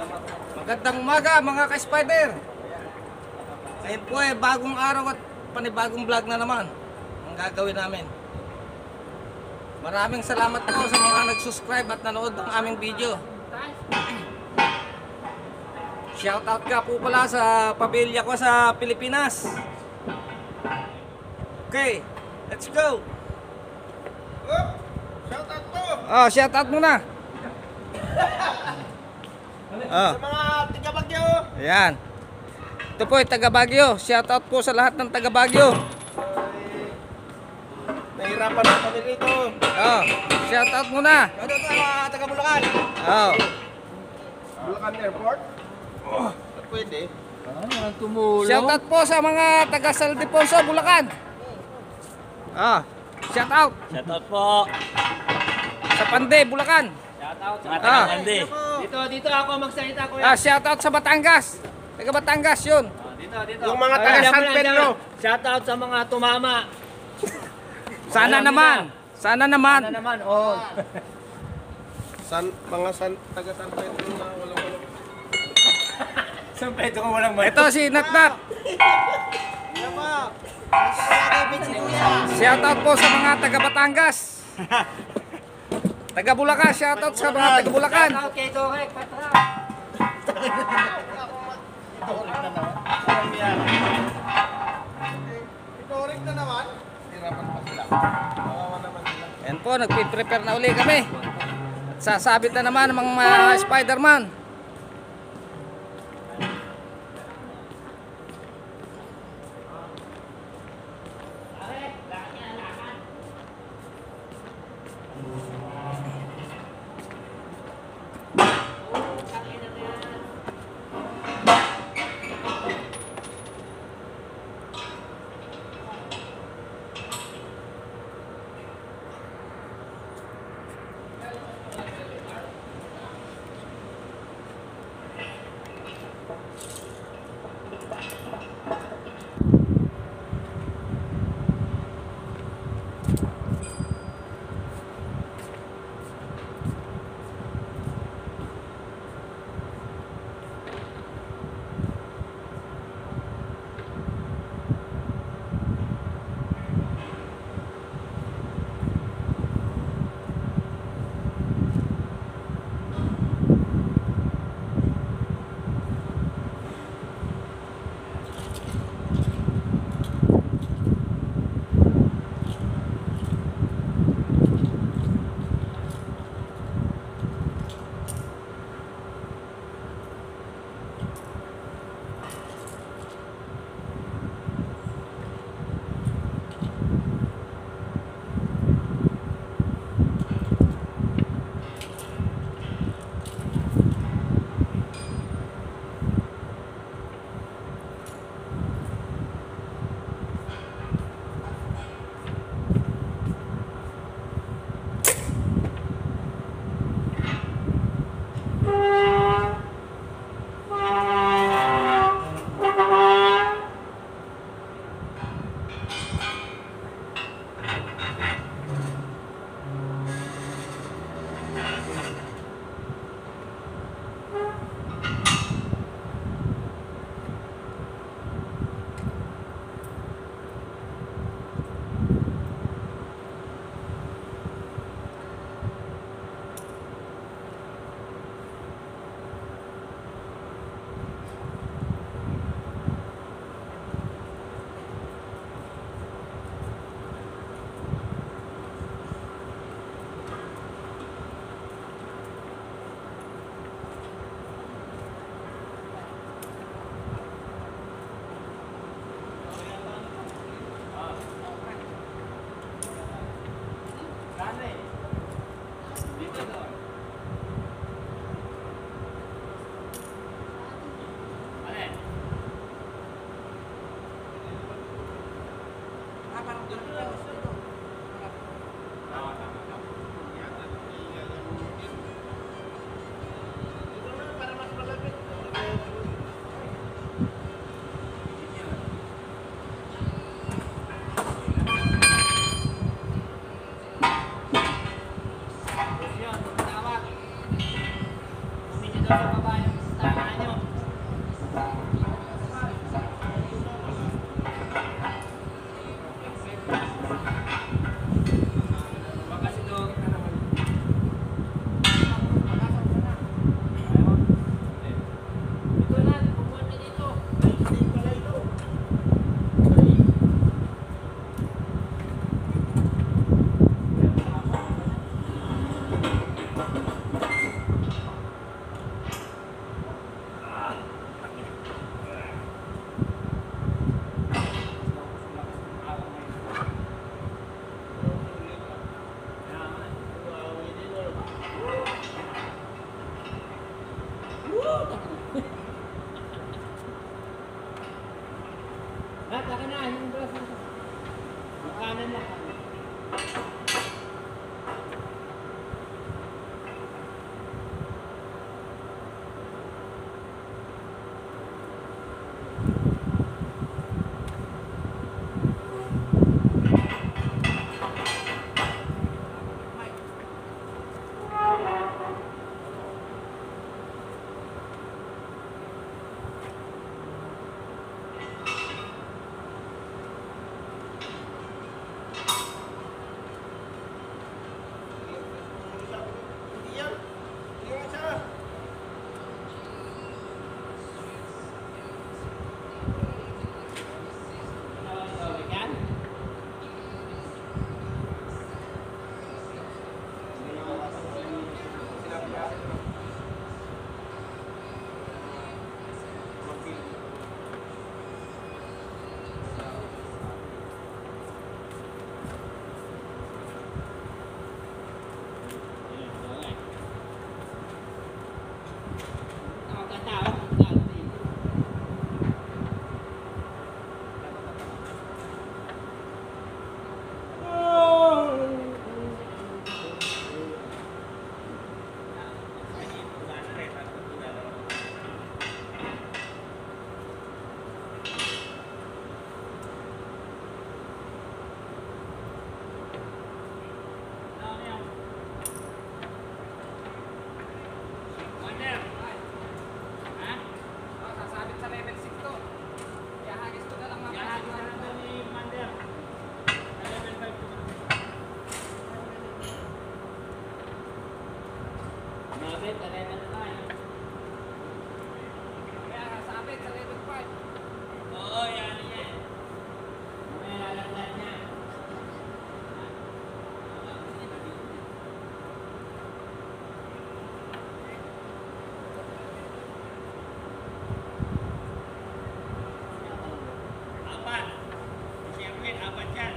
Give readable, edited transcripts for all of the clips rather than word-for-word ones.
Magandang umaga mga ka-spider. Ngayon po ay bagong araw at panibagong vlog na naman ang gagawin namin. Maraming salamat po sa mga nag-subscribe at nanood ng aming video. Shoutout ka po pala sa pamilya ko sa Pilipinas. Okay, let's go. Shoutout po! Oh, shoutout muna. Sa mga taga-Bagyo! Ayan. Ito po ay taga Baguio. Shoutout po sa lahat ng taga Baguio. Nahirapan na kami rito. Oh, shoutout muna. Shoutout sa mga taga-Bulacan! Oh. Bulacan Airport? Pwede. Shoutout po sa mga taga Saldiponso, Bulacan. Ah, shoutout. Shoutout po. Sa Pande, Bulacan. Shoutout sa Ah. mga Pande. Dito ako magsalita ko. Ah, shoutout sa Batangas. Taga Batangas 'yun. Dito. Yung mga taga Ayan. San Pedro. Shoutout sa mga tumama. Sana Alam naman. nila. Sana naman. Ano naman? Oh. Taga San Pedro na walang. San Pedro ko walang may. Ito si Natnat. Ano pa? Shoutout po sa mga taga Batangas. Taga Bulacan, shoutout sa mga taga Bulacan. Shoutout kay Dorek Patra. Itorik na naman. Hirapan pa sila. Kawawa naman sila. Yan po, nagpiprepare na uli kami. At sasabit na naman ang mga Spider-Man. kailangan nyo. Baka sinugin na naman. Ito na, pumunta dito. Hindi pala ito. Lahat, akin na, yung braso. Yung kanan lang. Hindi yan. Yung isa. Yan. Sasabit sa level 6 to. Ihagis ko na lang mga Mabit, level 5. Kaya sasabit sa level 5. Oo, yan, yan. May lalaglag niya. Apat. Siyempre, apat yan.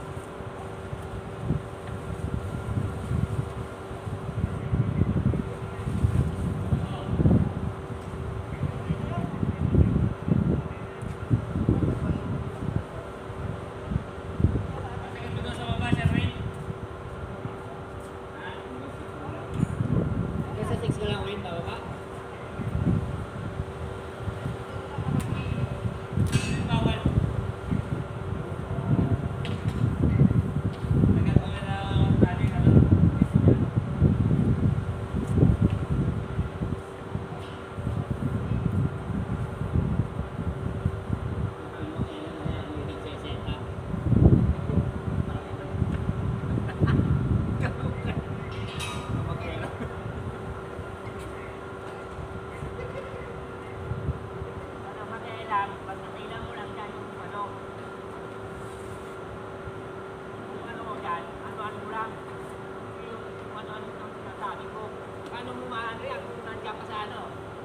Masakit mo doon sa baba, Sir Ray? Ha? Nasa 6 ka lang, Wayne, bababa? Bawal. Tagal mo na ang tali na lang. Paano mo ma-react kung nandiyan pa sa ano?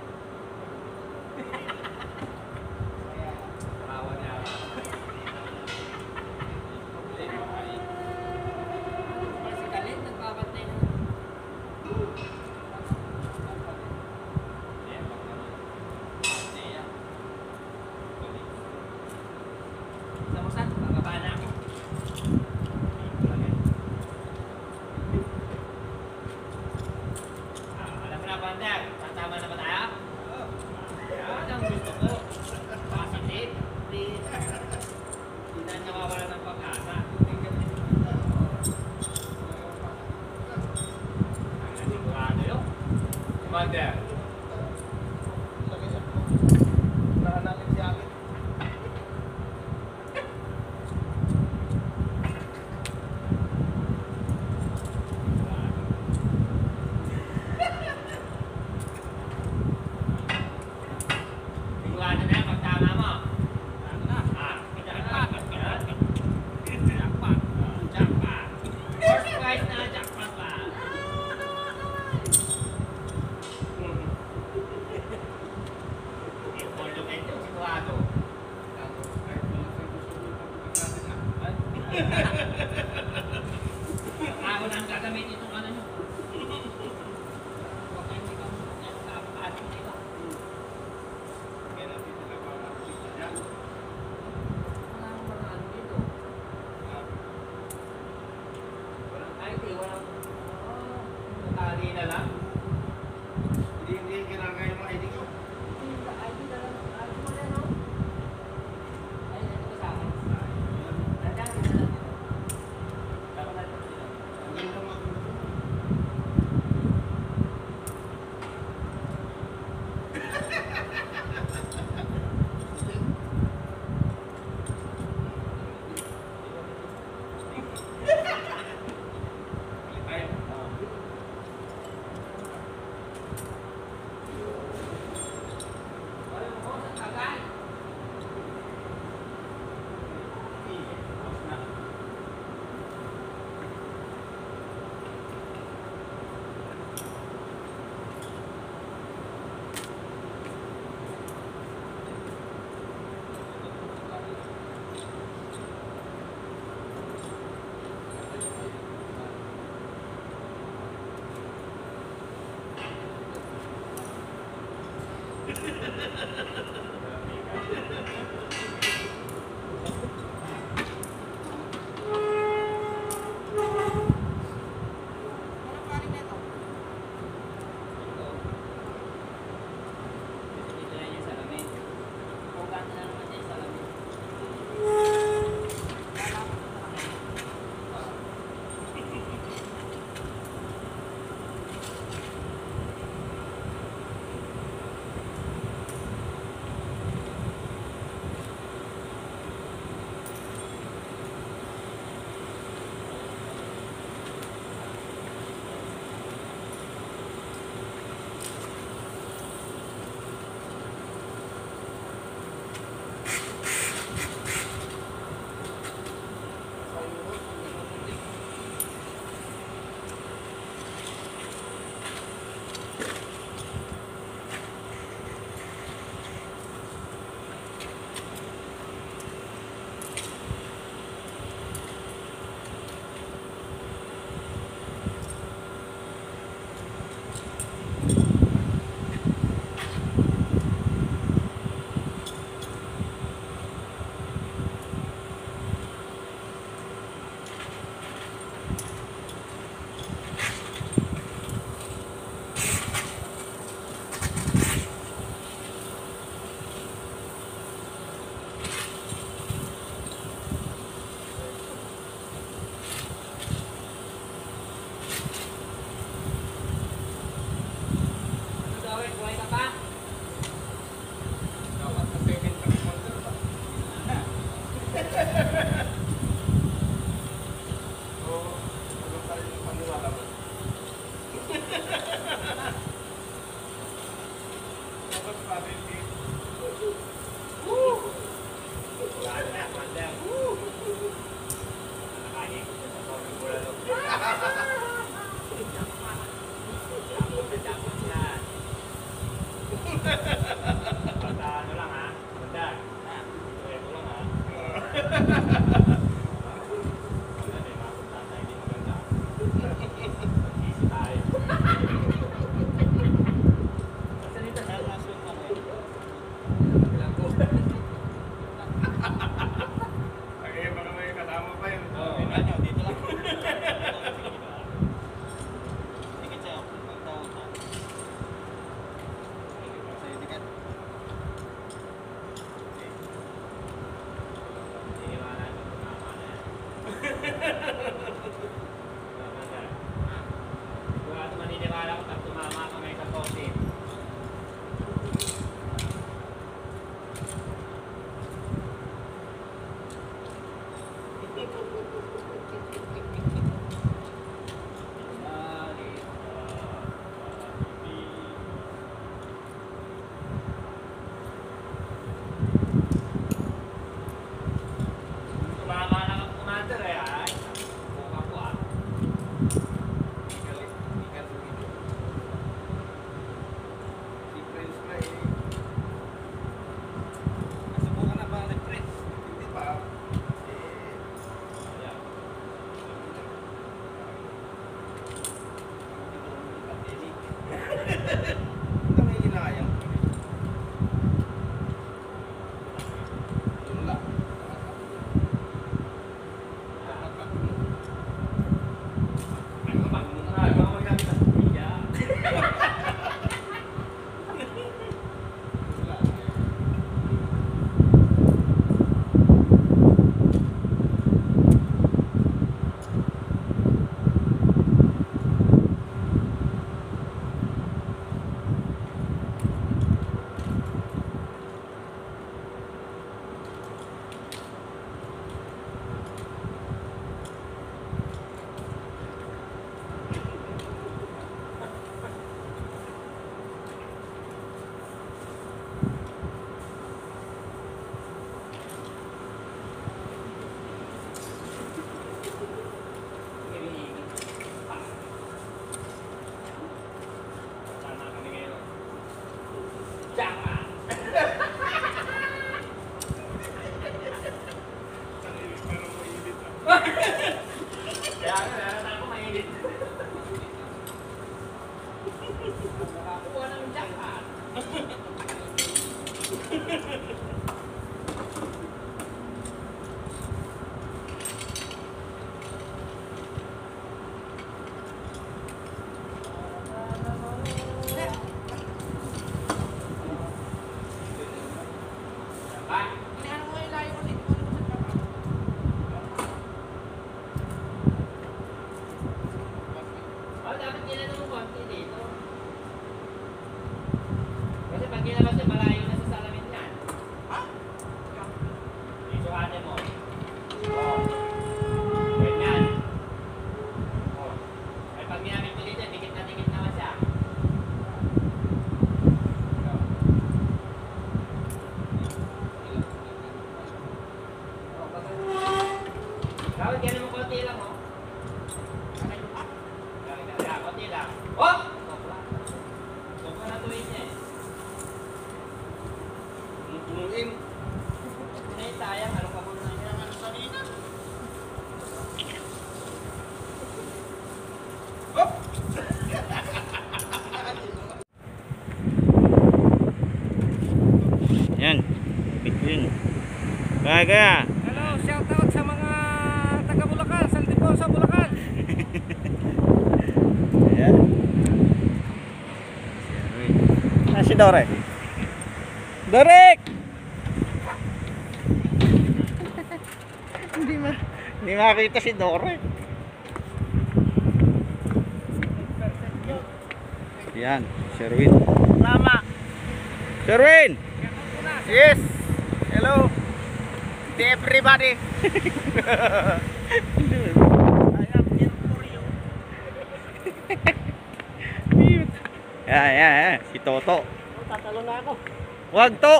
Kawawa niya. Si Galit, nagbabantay na. Sigurado na yan pag tama mo. Jackpot. Jackpot. Jackpot. First prize na jackpot pa. Porto Vento, sigurado. Ako na ang gagamitin itong ano nyo. Huwag kayo ikaw. Napakaasin nito. Wala akong mga ano dito. Walang ID, walang... Natali na lang. Hindi kinakaya mo ID ko. ID na lang. ID mo na, no? Ay, ito ba sa akin? Nandiyan, hindi na lang dito. Dapat na ito dito. Ang ganda mo. Wala mo, sa tagay. Dito na yung salamin. Huwag na naman yung salamin. Ano daw eh, buhay ka pa? Dapat na second transponder ba? Oo. Ano pa rin yung paniwala mo? Dapat pa rin eh. Wala na, Commander. Nakakain ko sa sobrang bulalo. Jackpot yan. Basta ano lang ha, Commander. Ito lang ha. Wala na, mapunta tayo hindi maganda. Easy tayo. Basta dito sa rason lang eh. Ilang ko. Kaya baka may kasama pa yun. Oo, ano, dito lang. Ticket sa'yo, ang tao na. Sa'yo ticket. Iniwala ko, tumama na yan. Sigurado maniniwala ko pag tumama ka may kapote. Jackpot! Kaya nga, naranasan ko mainit. Nakakuha ng jackpot! Dapat nila nung konti dito. Kasi pag ginabas niya, malayo na sa salamin niyan. Ha? Isuhate mo. Oh. Ganyan. Oh. Ay pag ginamit mo dito, dikit naman siya. Dapat ganyan mo konti lang, oh. Konti lang. Oh! Sobra na tuwin niya eh. Punuin. Ay, sayang. Anong kabulo na niya? Ano sa nina? Hop! Yan. Bituin. Kaya. Hello, shout out sa mga taga Bulacan, San Diposo, Bulacan. Ayan. Ah, si Dore. Dorek! Hindi makita si Dore. Yan, Sherwin. Tama. Sherwin! Yes. Hello. To everybody. I am here for you. Yan, si Toto. Tatalo na ako. Wag to!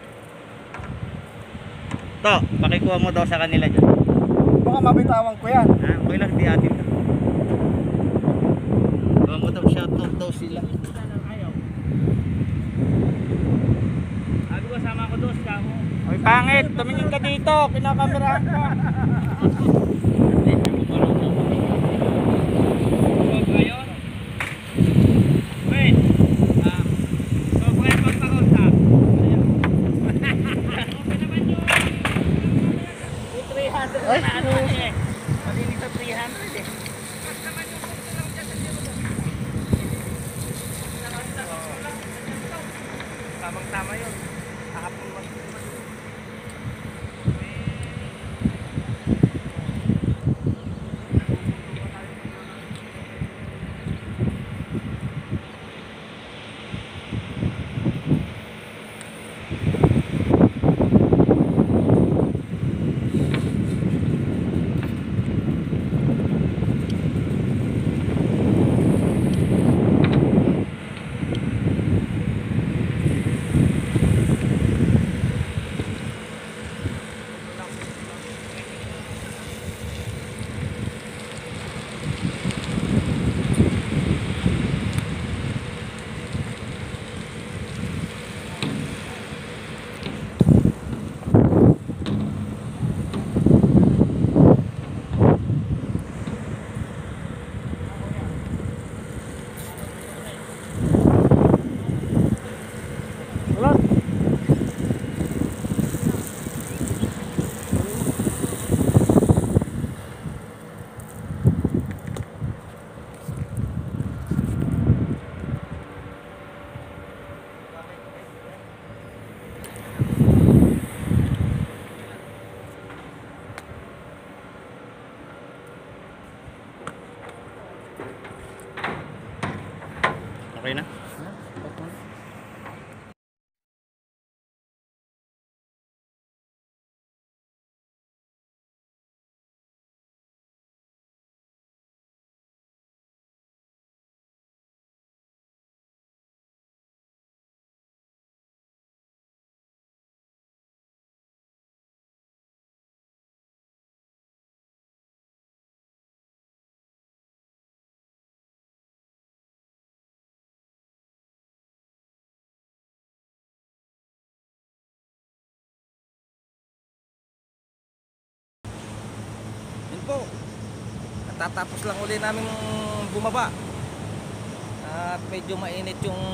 To, pakikuha mo daw sa kanila dyan. Baka mabitawan ko yan. Ah, okay lang, di atin to. Kuha mo daw, shoutout daw sila. Sabi ko, sama ko doon sa mo. Ay, pangit! Tumingin ka dito! Kinakamerahan ka! Ngayon? Wait! So, kaya pagpakausap. Okay naman yun. 300 na ano eh. Malinig sa 300 eh. Tamang-tama yun. Kahapon mo. Okay na? katatapos lang uli namin bumaba. At medyo mainit yung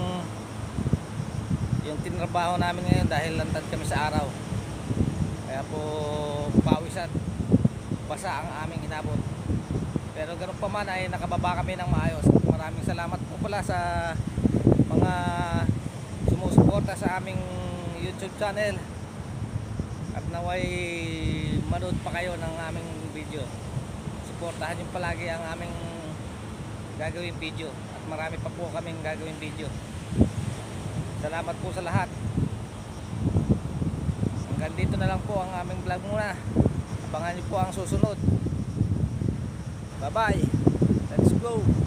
tinrabaho namin ngayon dahil lantad kami sa araw. Kaya po pawisan, basa ang aming inabot. Pero ganoon pa man ay nakababa kami ng maayos. Maraming salamat po pala sa mga sumusuporta sa aming YouTube channel. At naway manood pa kayo ng aming video. Suportahan niyo palagi ang aming gagawing video. At marami pa po kaming gagawing video. Salamat po sa lahat. Hanggang dito na lang po ang aming vlog muna. Abangan niyo po ang susunod. Bye bye. Let's go.